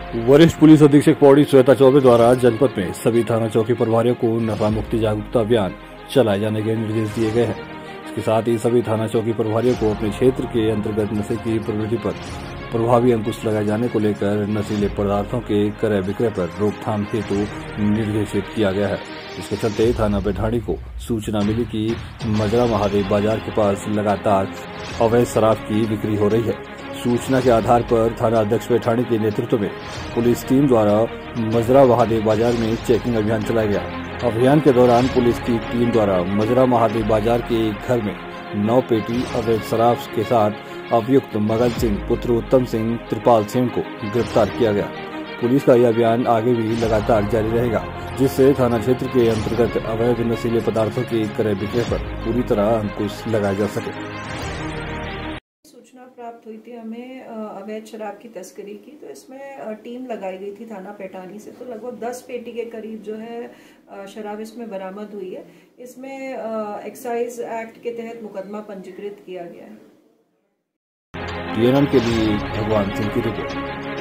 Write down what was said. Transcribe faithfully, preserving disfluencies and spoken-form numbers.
वरिष्ठ पुलिस अधीक्षक पौड़ी श्वेता चौबे द्वारा जनपद में सभी थाना चौकी प्रभारियों को नशा मुक्ति जागरूकता अभियान चलाए जाने के निर्देश दिए गए हैं। इसके साथ ही सभी थाना चौकी प्रभारियों को अपने क्षेत्र के अंतर्गत नशे की प्रवृत्ति पर प्रभावी अंकुश लगाए जाने को लेकर नशीले पदार्थों के क्रय विक्रय पर रोकथाम हेतु निर्देशित किया गया है। इसके चलते थाना बैठाड़ी को सूचना मिली कि मजरा महादेव बाजार के पास लगातार अवैध शराब की बिक्री हो रही है। सूचना के आधार पर थाना अध्यक्ष बैठाड़ी के नेतृत्व में पुलिस टीम द्वारा मजरा महादेव बाजार में चेकिंग अभियान चलाया गया। अभियान के दौरान पुलिस की टीम द्वारा मजरा महादेव बाजार के एक घर में नौ पेटी अवैध शराब के साथ अभियुक्त मगल सिंह पुत्र उत्तम सिंह त्रिपाल सिंह को गिरफ्तार किया गया। पुलिस का यह अभियान आगे भी लगातार जारी रहेगा, जिससे थाना क्षेत्र के अंतर्गत अवैध नशीले पदार्थों के क्रय विक्रय पर पूरी तरह अंकुश लगाया जा सके। सूचना प्राप्त हुई थी हमें अवैध शराब की तस्करी की, तो इसमें टीम लगाई गई थी थाना पैठानी से। तो लगभग दस पेटी के करीब जो है शराब इसमें बरामद हुई है। इसमें एक्साइज एक्ट के तहत मुकदमा पंजीकृत किया गया है। टीएनएन के लिए भगवान सिंह की रिपोर्ट।